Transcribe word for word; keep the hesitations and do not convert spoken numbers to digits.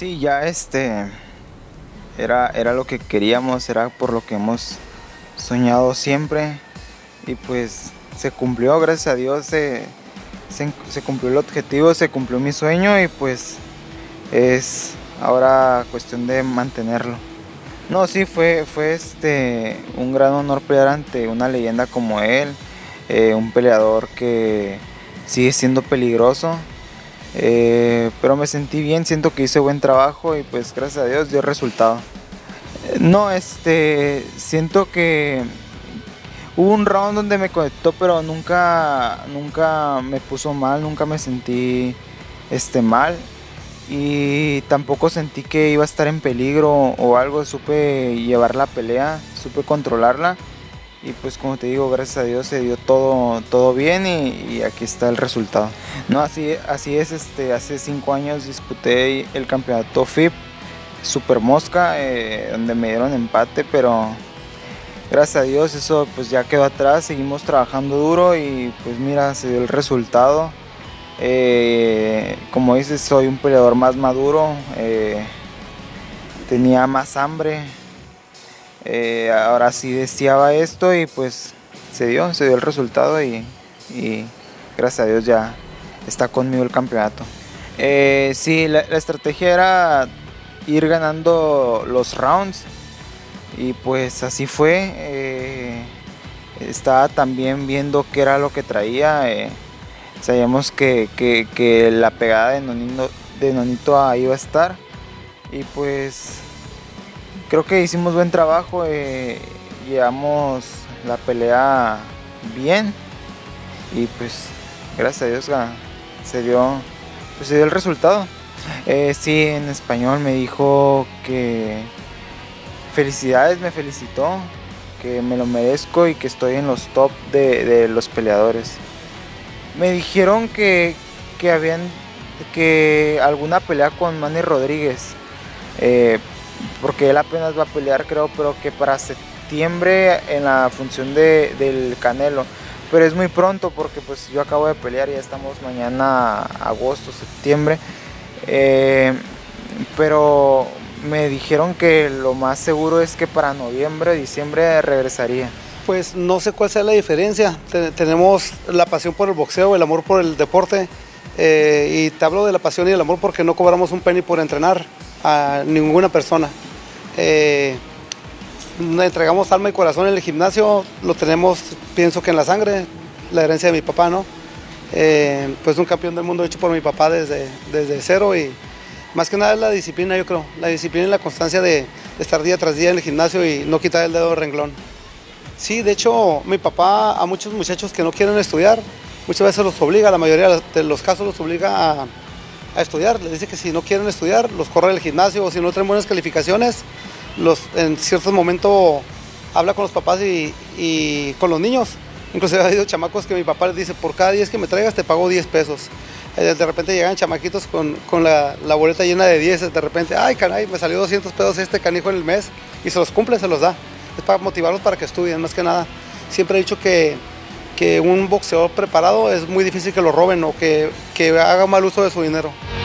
Sí, ya este era, era lo que queríamos, era por lo que hemos soñado siempre y pues se cumplió, gracias a Dios se, se, se cumplió el objetivo, se cumplió mi sueño y pues es ahora cuestión de mantenerlo. No, sí, fue, fue este un gran honor pelear ante una leyenda como él, eh, un peleador que sigue siendo peligroso. Eh, pero me sentí bien, siento que hice buen trabajo y pues gracias a Dios dio resultado. Eh, No, este, siento que hubo un round donde me conectó, pero nunca, nunca me puso mal, nunca me sentí, este, mal y tampoco sentí que iba a estar en peligro o algo. Supe llevar la pelea, supe controlarla y pues como te digo, gracias a Dios se dio todo, todo bien y, y aquí está el resultado. No, así, así es, este, hace cinco años disputé el campeonato F I B Super Mosca, eh, donde me dieron empate, pero gracias a Dios eso pues ya quedó atrás, seguimos trabajando duro y pues mira, se dio el resultado. Eh, como dices, soy un peleador más maduro, eh, tenía más hambre. Eh, ahora sí deseaba esto y pues se dio, se dio el resultado y, y gracias a Dios ya está conmigo el campeonato. Eh, sí, la, la estrategia era ir ganando los rounds y pues así fue. Eh, estaba también viendo qué era lo que traía. Eh, sabíamos que, que, que la pegada de Nonito, de Nonito ahí iba a estar y pues creo que hicimos buen trabajo, eh, llevamos la pelea bien y pues gracias a Dios ga- se dio, pues, se dio el resultado. Eh, sí, en español me dijo que felicidades, me felicitó, que me lo merezco y que estoy en los top de, de los peleadores. Me dijeron que, que habían que alguna pelea con Manny Rodríguez. Eh, porque él apenas va a pelear, creo, pero que para septiembre en la función de, del Canelo. Pero es muy pronto porque pues yo acabo de pelear y ya estamos mañana, agosto, septiembre. Eh, pero me dijeron que lo más seguro es que para noviembre, diciembre regresaría. Pues no sé cuál sea la diferencia. Te- tenemos la pasión por el boxeo, el amor por el deporte. Eh, y te hablo de la pasión y el amor porque no cobramos un penny por entrenar a ninguna persona. Eh, le entregamos alma y corazón en el gimnasio, lo tenemos, pienso que en la sangre, la herencia de mi papá, ¿no? Eh, pues un campeón del mundo hecho por mi papá desde, desde cero y más que nada es la disciplina, yo creo, la disciplina y la constancia de, de estar día tras día en el gimnasio y no quitar el dedo del renglón. Sí, de hecho, mi papá a muchos muchachos que no quieren estudiar, muchas veces los obliga, la mayoría de los casos los obliga a, a estudiar. Les dice que si no quieren estudiar, los corre del gimnasio o si no traen buenas calificaciones, los, en cierto momento habla con los papás y, y con los niños. Inclusive ha habido chamacos que mi papá les dice, por cada diez que me traigas te pago diez pesos. Eh, de repente llegan chamaquitos con, con la, la boleta llena de diez, de repente, ay caray, me salió doscientos pesos este canijo en el mes y se los cumple, se los da. Es para motivarlos para que estudien, más que nada. Siempre he dicho que, que un boxeador preparado es muy difícil que lo roben o que, que haga mal uso de su dinero.